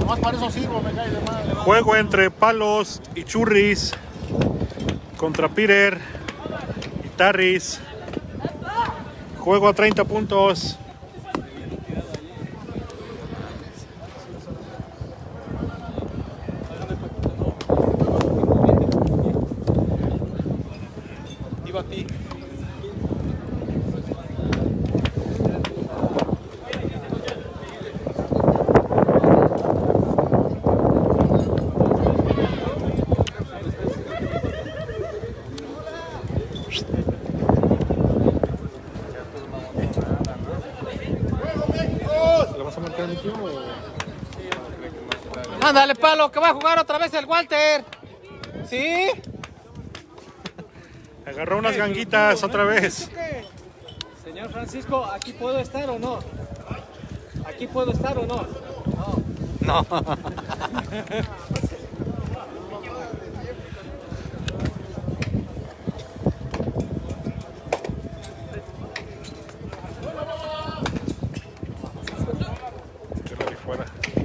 Nomás para eso sirvo, me cae de madre. Juego entre Palos y Churris contra Peter y Tarris. Juego a 30 puntos. Iba a ti. ¿Le vas a marcar mi tío o...? Ándale, Palo, que va a jugar otra vez el Walter. ¿Sí? Agarró unas ganguitas otra vez. Señor Francisco, ¿aquí puedo estar o no? ¿Aquí puedo estar o no? No. Yo lo vi fuera.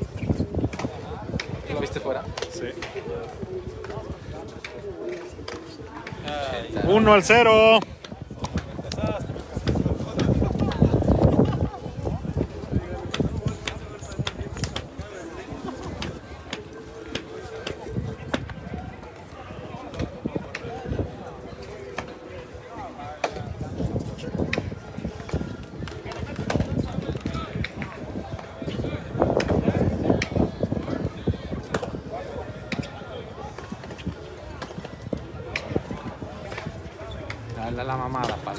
¿Lo viste fuera? Sí. 1-0. Dale la mamada, Palo.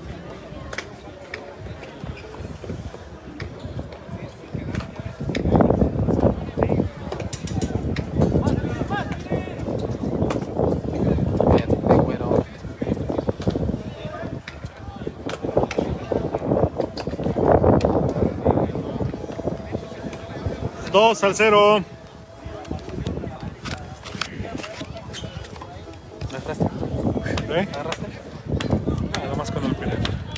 Vete, güero. 2-0. ¿Me agarraste? ¿Eh? ¿Me agarraste? Nada más con el Peter.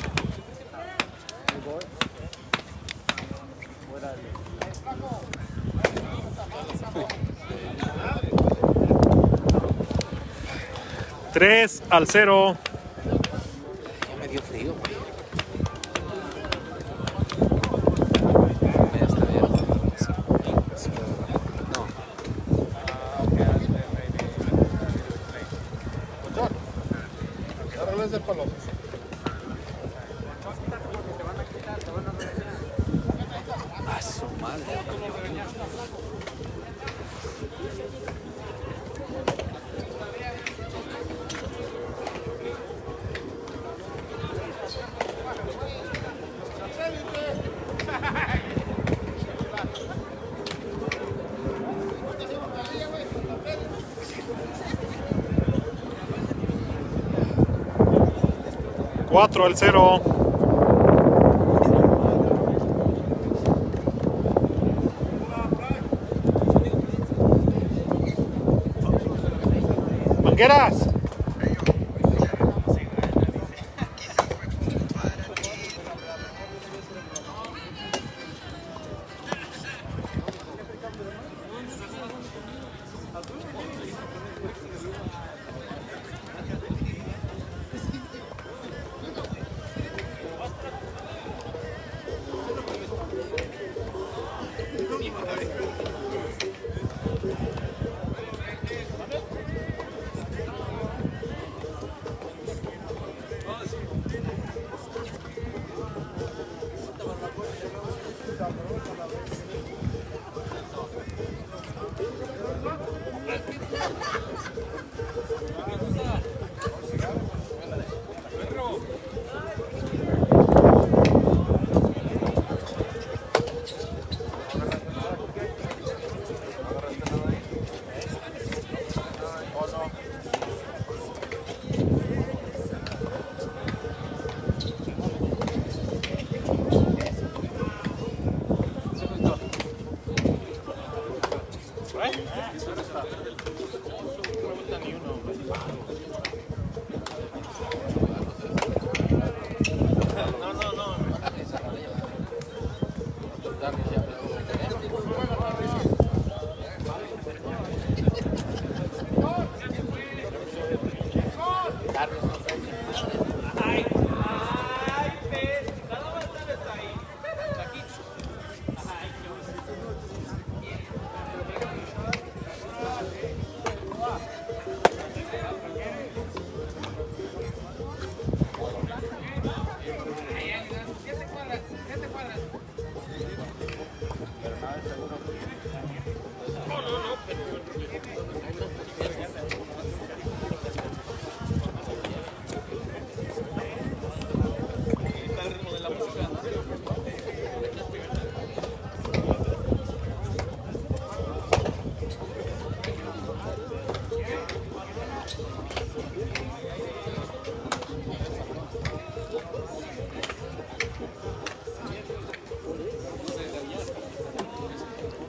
$3-0. Ya me dio frío, güey. Ya está bien. No. Agárrales del palo. A su madre. $4-0. Mangueras.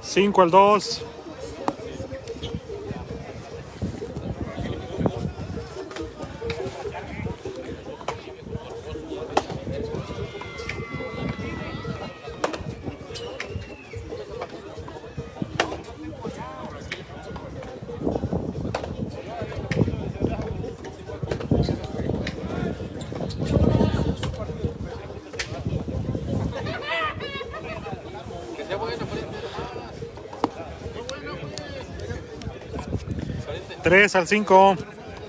5 al 2. Tres al 5.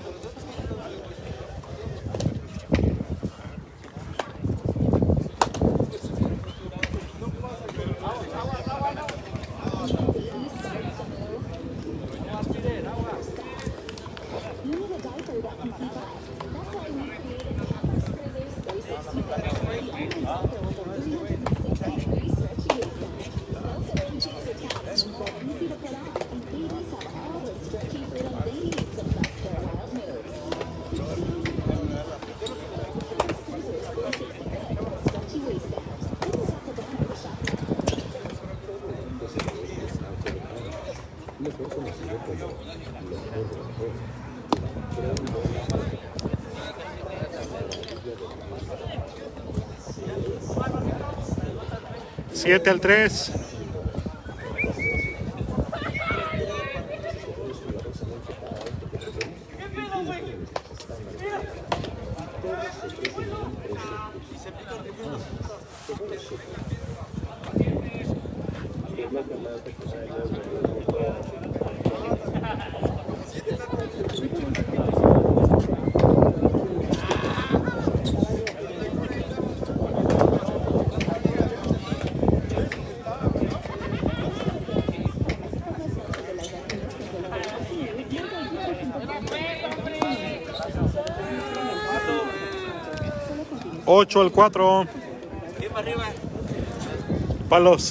Siete al 3. Ocho al 4. Palos.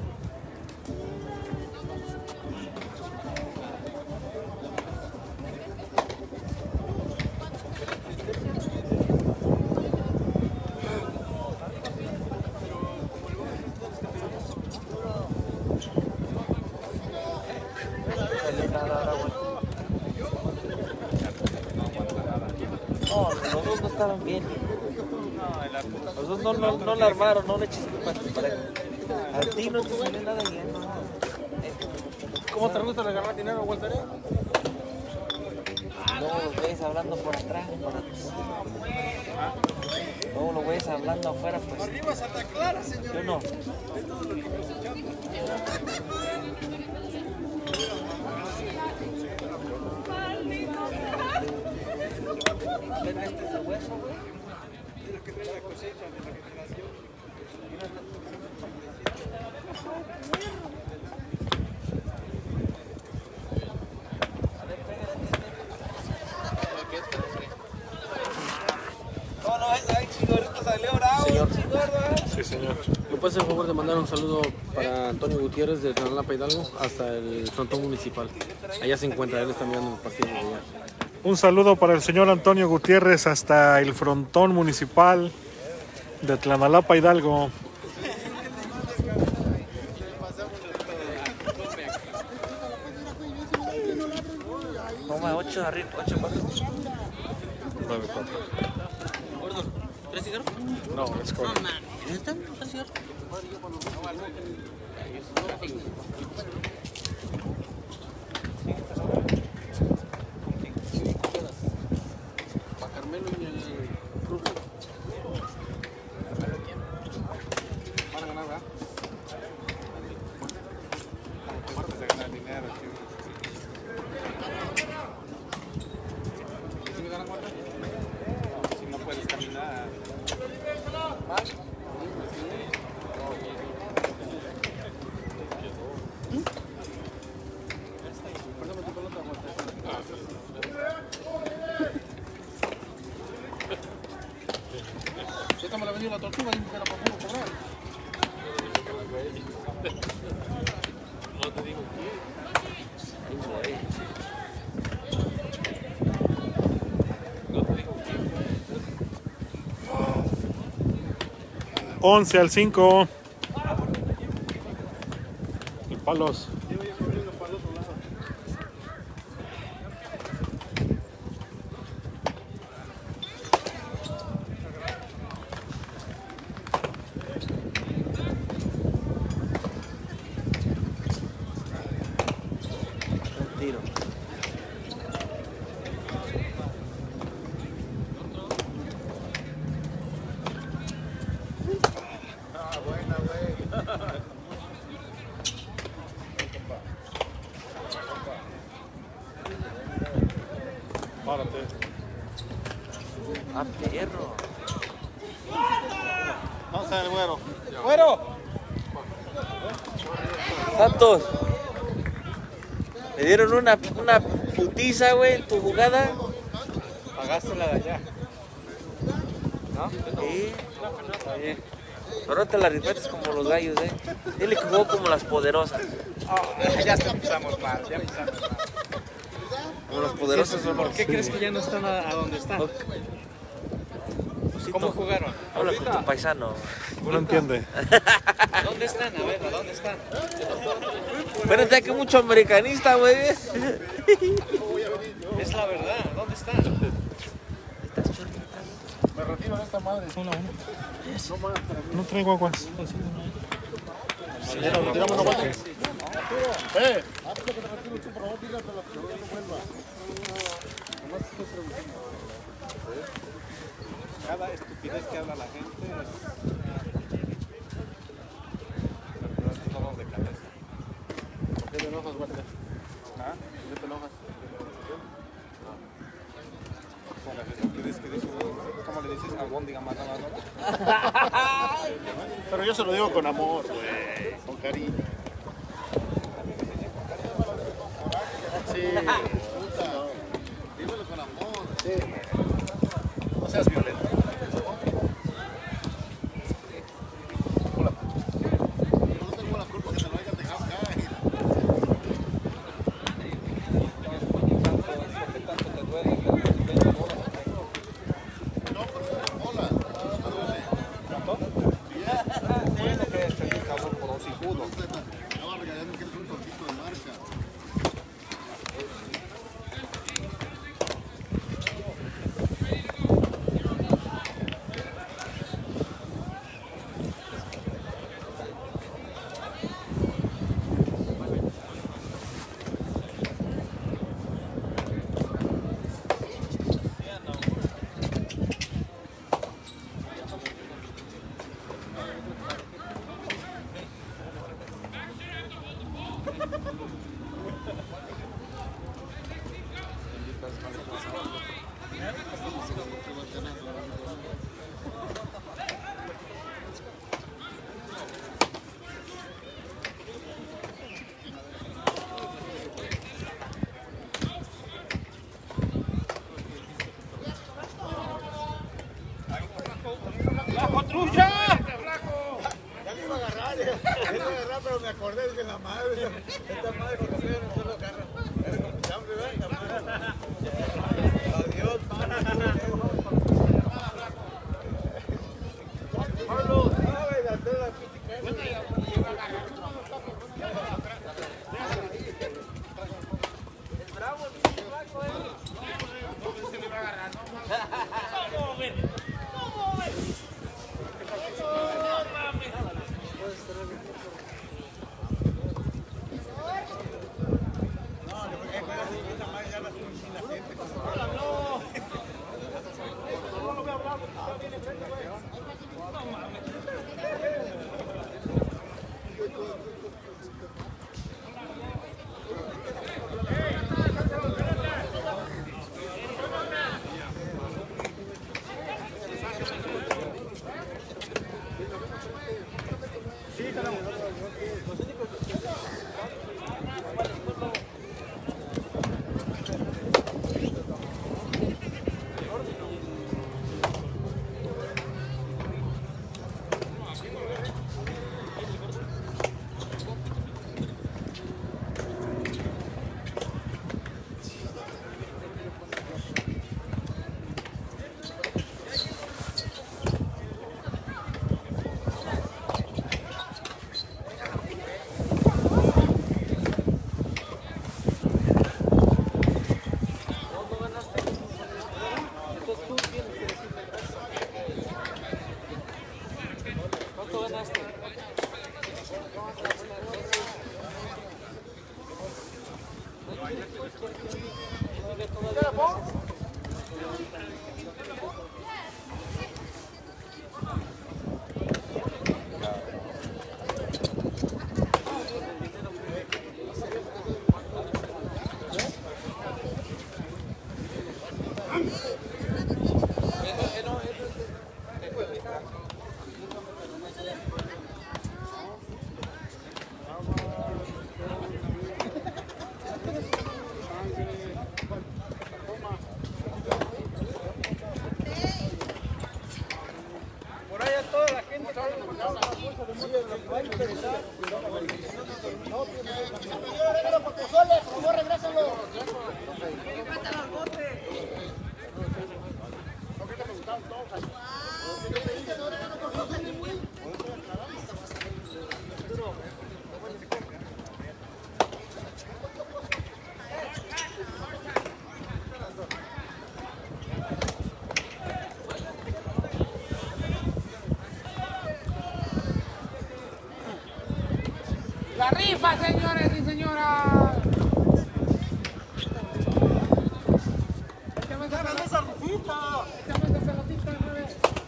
No, los dos no estaban bien. Los dos no la armaron, no le eches culpa a ti no te salió nada bien. No. ¿Cómo te gusta agarrar dinero, Walter? No los ves hablando por atrás. No lo ves hablando afuera, pues. Arriba Santa Clara, señor. Yo no. Este es el hueso, güey. Mira que trae la cosecha de la generación. Sí, señor. ¿Me puedes hacer el favor de mandar un saludo para Antonio Gutiérrez de Tlanalapa Hidalgo hasta el frontón municipal? Allá se encuentra, él está mirando el partido de allá. Un saludo para el señor Antonio Gutiérrez hasta el frontón municipal de Tlanalapa Hidalgo. Toma 8 arriba, 8 4. 9 4. Gordo, ¿3 cigarros? No, es correcto. ¿Están 3 cigarros? Para Carmelo y el Cruz. Van a ganar, ¿verdad? Fuertes de ganar dinero, tío. ¿Sí me ganan cuánto? Si no puedes caminar. ¿Más? 11 al 5. El palos. Tiro. Párate. Ah, perro. Vamos a ver, güero. ¡Güero! Santos. Me dieron una putiza, güey, en tu jugada. Pagaste la de allá. ¿No? Sí. Está bien. Pero no te la rifaste como los gallos, Dile que jugó como las poderosas. Ya empezamos mal, ya empezamos mal. Como las poderosas son ¿Por qué crees que ya no están a donde están? ¿Cómo jugaron? Habla con tu paisano. No entiende. ¿Dónde están? A ver, ¿a dónde están? Espérate, que mucho americanista, güey. Es la verdad, ¿dónde están? Estás chorrita. Me retiro de esta madre. No traigo aguas. Tiramos una vuelta. Cada estupidez que habla la gente es dolor de cabeza. ¿Por qué te enojas, Walter? ¿Ah? ¿Por qué te enojas? ¿Cómo le dices? Albóndiga mata más. Pero yo se lo digo con amor, güey, con cariño. Sí. Dímelo con amor. Sí. No seas violento. Hola. Yo no tengo la culpa que te lo hayan dejado caer. ¿Qué tanto te duele? No, pero hola. No me duele. ¿Cuánto? Bueno, que es el cabrón por hocicudo. Estaba regalando que eres un tontito de marca. Pero me acordé de la madre. Esta madre con ustedes no se lo agarra. Adiós, Pablo, La rifa, señores y señoras. Échame esa rifita. Échame esa pelotita, nueve.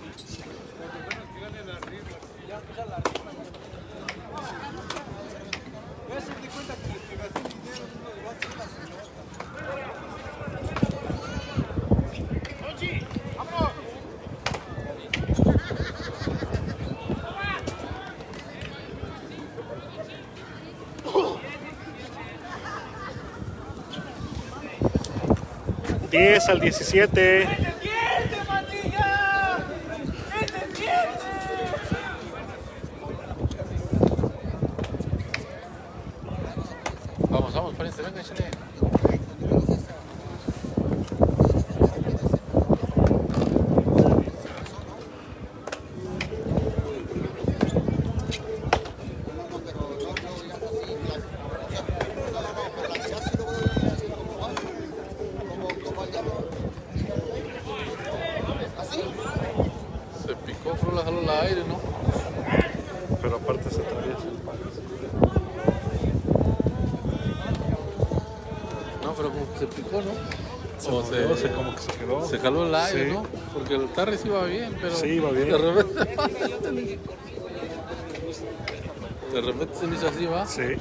Ya empieza la rifa. Ya se di cuenta que le gasté dinero en uno de WhatsApp, señor. ¡Ochi! ¡Vámonos! 10 al 17. Vamos, vamos, espérense, venga, échale. Se picó, pero la jaló al aire, ¿no? Pero aparte se atraviesa el palo. No, pero como que se picó, ¿no? Como que se quedó. Se jaló el aire, Sí. ¿no? Porque el tarre sí iba bien, pero... Sí, iba bien. De repente se me hizo así, ¿va? Sí.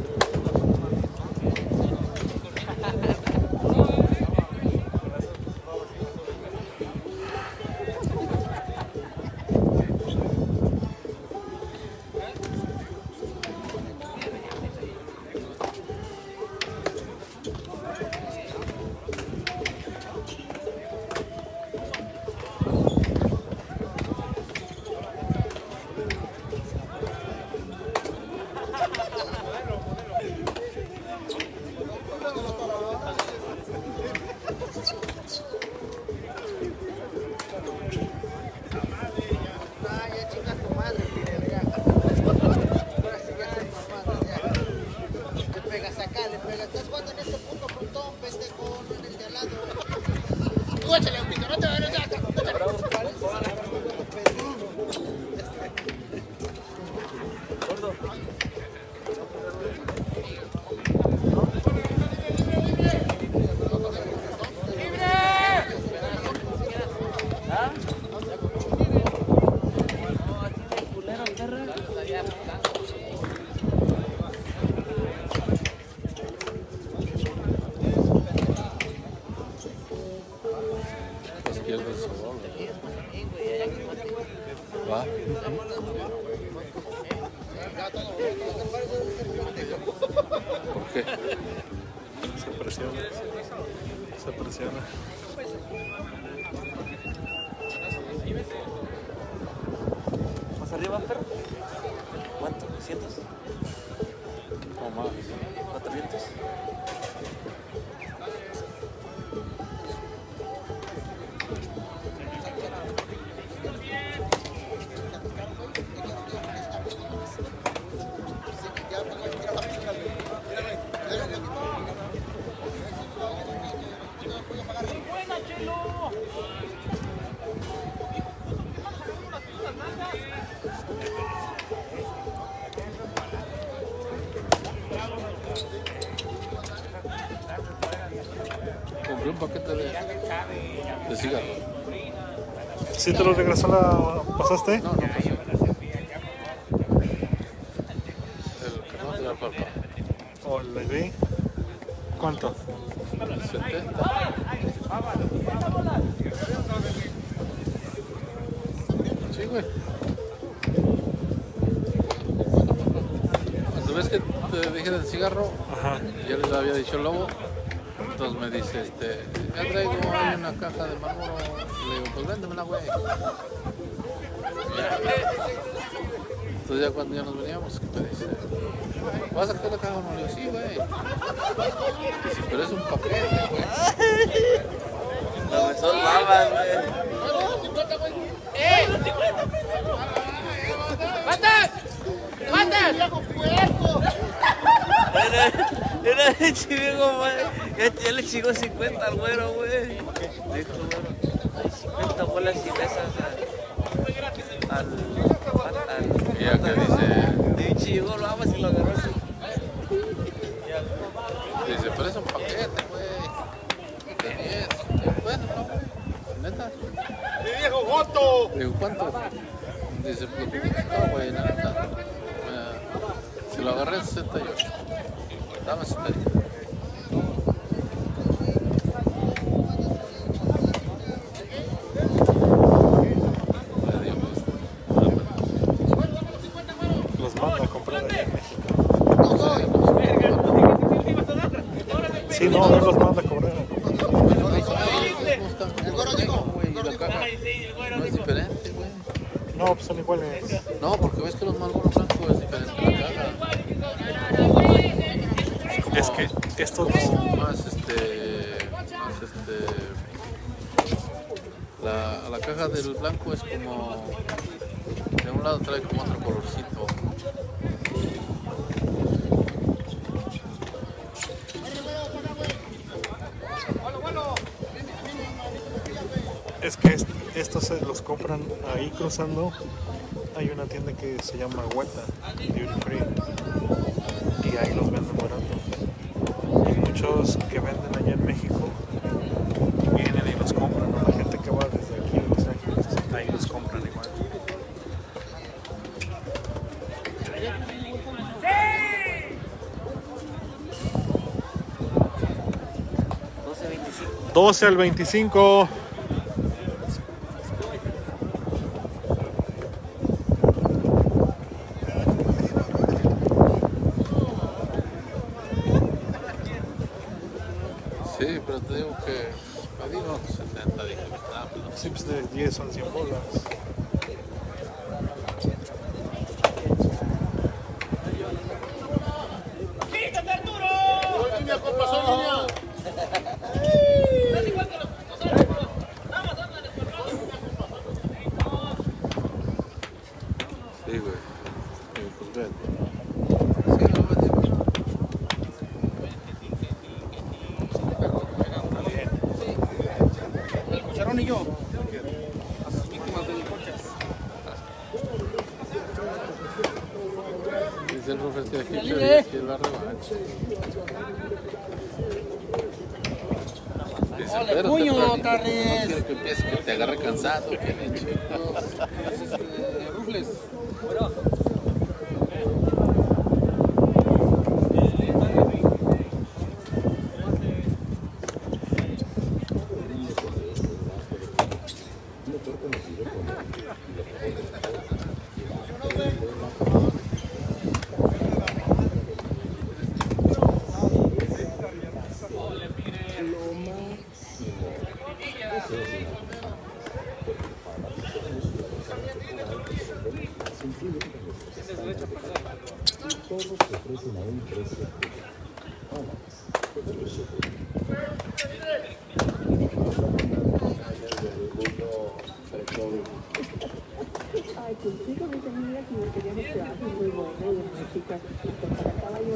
¿Va? ¿Por qué? Se presiona. Se presiona. ¿Más arriba, perro? ¿Cuánto? ¿200? O más. ¿400? ¡Buena, Chelo! Compré un paquete de cigarros. ¿Sí te lo regresó pasaste? No, no pasó. El que no te da falta. ¿O le di? ¿Cuánto? 70. Sí, güey. Cuando ves que te dije del cigarro, Ajá. ya les había dicho el lobo. Entonces me dice, me traigo ahí una caja de Marlboro. Le digo, pues véndemela, güey. Entonces ya cuando ya nos veníamos, me dice, ¿vas a sacar la caja o no? Le digo, sí, güey. Dice, pero es un paquete, güey. No, son babas, güey. Era el chivo, güey. Ya le chingó 50 al güero, güey. Dijo, güero, hay 50 bolas y besas al. Y ya que dice, Y chivo, lo amas y lo agarró así. dice, pero es un paquete, güey. De 10. Bueno, no, güey. Neta. ¡Mi viejo Joto! Le digo, ¿cuánto? Dice, pues, no, güey, la neta. Si lo agarré en 68. Dame 70. Le digo, Los manda a comprar allá en México. Sí, no, él los manda a cobrar. y la caja no es diferente, güey. No, pues son iguales. No, porque ves que los Marlboro blancos es diferente la caja. Es que estos Más la caja del blanco es como, de un lado trae como otro colorcito. Es que estos se los compran ahí cruzando. Hay una tienda que se llma Hueta, Duty Free, y ahí los venden barato. Y muchos que venden allá en México vienen y los compran. ¿No? La gente que va desde aquí a Los Ángeles, ahí los compran igual. $12.25. 12 al 25. Sí, pero te digo que me digo 70, dije, Sí, pues de 10 son 100 bolas. ¡Línea, compa, soy línea! sí, güey. Pues ven. Sí, no, vete. El cucharón y yo. A sus víctimas de licochas. Dice el profesor que aquí es la revancha. Dice, ¡Ole, pero puño, no Tarres! quiero que empiece, que te agarre cansado, que le eche. Rufles. Ay, pues sí, como dice mi amiga, que queríamos que haga muy bueno y de música, para caballo.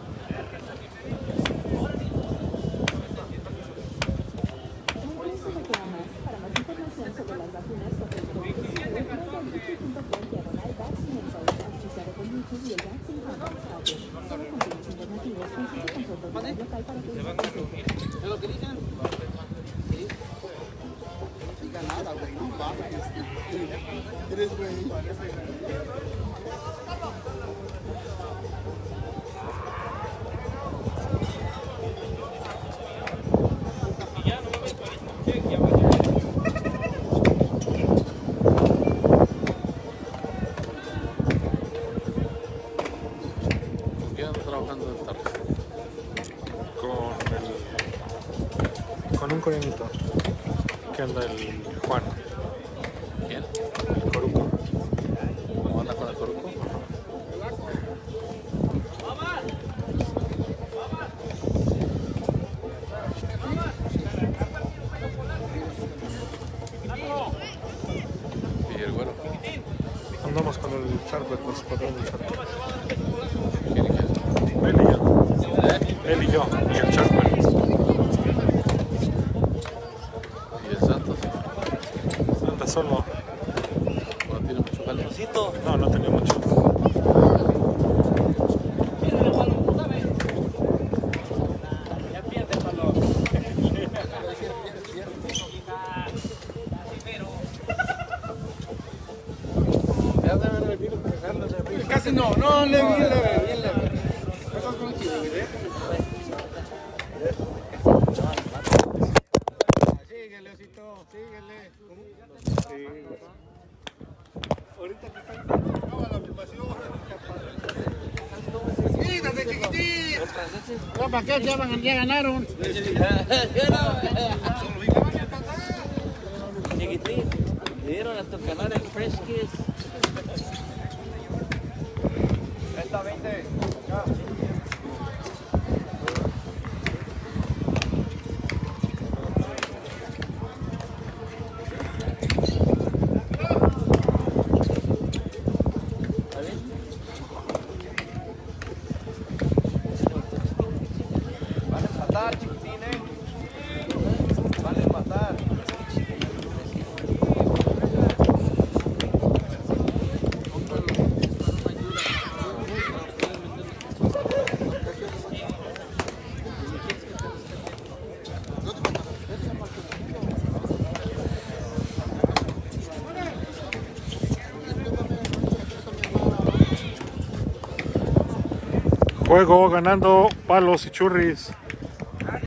Para más información sobre las vacunas contra el COVID-19, venga a wiki.com/vaccine info, asociado con YouTube y el Vaccine Conference Project. Solo con información ¿Es lo que dicen? Sí. No diga nada, güey, no mames. Eres güey. ¿Con quién anda trabajando de tarde? Con un coreanito que anda el Juan, ¿Quién? el Coruco. ¿Cómo anda con el Coruco? ¿Y el güero? Andamos con el Charbet, los patrones del Charbet. ¿Quién y quién? Él y yo. Él y yo, y el Charbet. ¿Y el Santos? Anda solo. ¿No tiene mucho calorcito? No, no tenía mucho. Ya pierde el balón. Casi no, no, bien leve, bien leve. Eso es con el chido, ¿eh? Síguele, Osito, síguele. Ahorita que está. Acaba la filmación. Quítate, chiquitín. No, ¿para qué? Ya ganaron. Chiquitín, le dieron a tu canal el Fresh Kiss. Esta 20. Ya. Van a empatar, chiquitín, van a empatar. Juego ganando Palos y Churris.